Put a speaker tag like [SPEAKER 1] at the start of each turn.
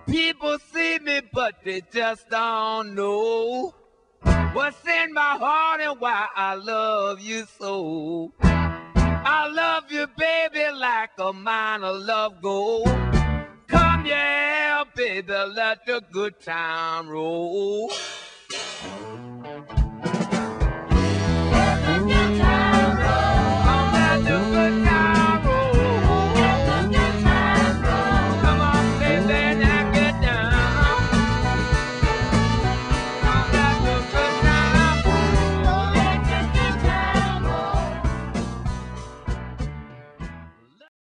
[SPEAKER 1] People see me, but they just don't know what's in my heart and why I love you so. I love you, baby, like a mine of love gold. Come, yeah, baby, let the good time roll.